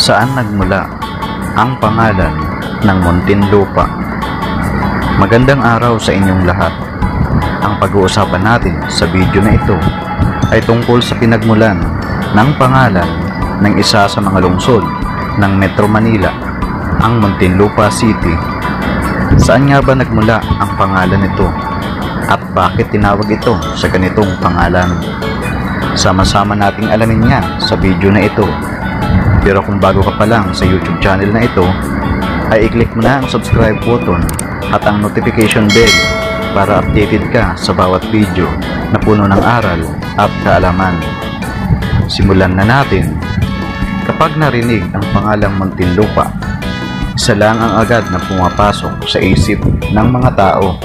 Saan nagmula ang pangalan ng Muntinlupa? Magandang araw sa inyong lahat. Ang pag-uusapan natin sa video na ito ay tungkol sa pinagmulan ng pangalan ng isa sa mga lungsod ng Metro Manila, ang Muntinlupa City. Saan nga ba nagmula ang pangalan nito? At bakit tinawag ito sa ganitong pangalan? Sama-sama nating alamin yan sa video na ito. Pero kung bago ka pa lang sa YouTube channel na ito, ay i-click mo na ang subscribe button at ang notification bell para updated ka sa bawat video na puno ng aral at kaalaman. Simulan na natin. Kapag narinig ang pangalang Muntinlupa, isa lang ang agad na pumapasok sa isip ng mga tao.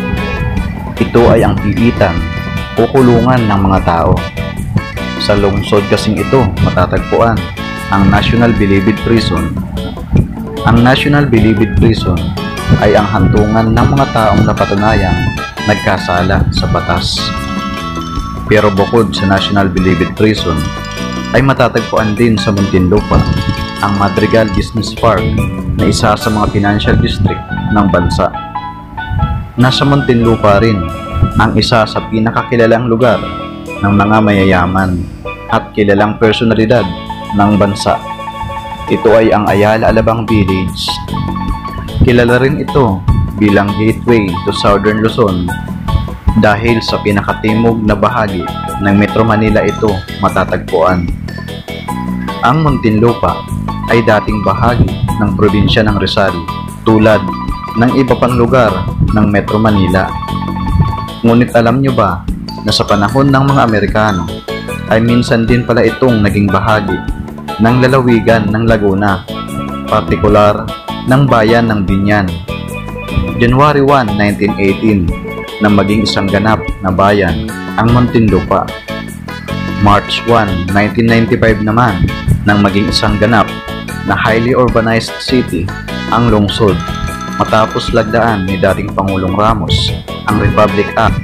Ito ay ang piitan o kulungan ng mga tao. Sa lungsod kasing ito matatagpuan ang National Bilibid Prison. Ang National Bilibid Prison ay ang hantungan ng mga taong napatunayang nagkasala sa batas. Pero bukod sa National Bilibid Prison, ay matatagpuan din sa Muntinlupa ang Madrigal Business Park na isa sa mga financial district ng bansa. Nasa Muntinlupa rin ang isa sa pinakakilalang lugar ng mga mayayaman at kilalang personalidad ng bansa. Ito ay ang Ayala Alabang Village. Kilala rin ito bilang gateway to Southern Luzon dahil sa pinakatimog na bahagi ng Metro Manila ito matatagpuan. Ang Muntinlupa ay dating bahagi ng probinsya ng Rizal tulad ng iba pang lugar ng Metro Manila. Ngunit alam nyo ba na sa panahon ng mga Amerikano ay minsan din pala itong naging bahagi ng lalawigan ng Laguna, partikular ng bayan ng Binyan. January 1, 1918 na maging isang ganap na bayan ang Muntinlupa. March 1, 1995 naman nang maging isang ganap na highly urbanized city ang lungsod matapos lagdaan ni dating Pangulong Ramos ang Republic Act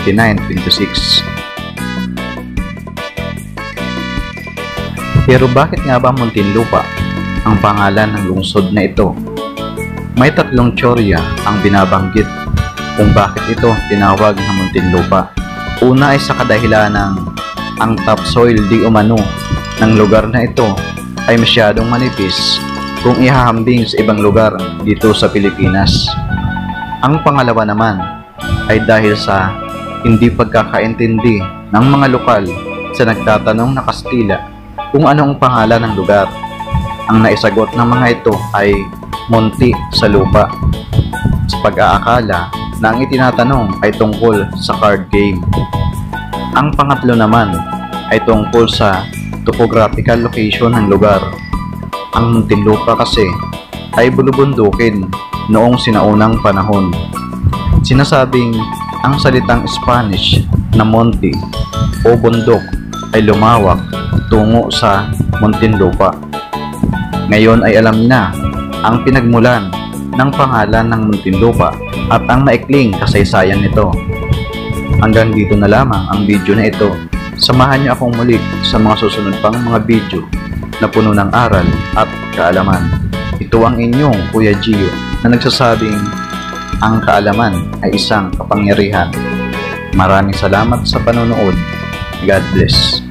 7926. Pero bakit nga ba Muntinlupa ang pangalan ng lungsod na ito? May tatlong teorya ang binabanggit kung bakit ito tinawag na Muntinlupa. Una ay sa kadahilan ng ang topsoil di umano ng lugar na ito ay masyadong manipis kung ihahambing sa ibang lugar dito sa Pilipinas. Ang pangalawa naman ay dahil sa hindi pagkakaintindi ng mga lokal sa nagtatanong na Kastila kung ano ang pangalan ng lugar. Ang naisagot ng mga ito ay Munti sa lupa, sa pag-aakala na ang itinatanong ay tungkol sa card game. Ang pangatlo naman ay tungkol sa topographical location ng lugar. Ang Muntinlupa kasi ay bulubundukin noong sinaunang panahon. Sinasabing ang salitang Spanish na Monte o bundok ay lumawak tungo sa Muntinlupa. Ngayon ay alam na ang pinagmulan ng pangalan ng Muntinlupa at ang maikling kasaysayan nito. Hanggang dito na lamang ang video na ito. Samahan niyo akong muli sa mga susunod pang mga video na puno ng aral at kaalaman. Ito ang inyong Kuya Gio na nagsasabing ang kaalaman ay isang kapangyarihan. Maraming salamat sa panonood. God bless.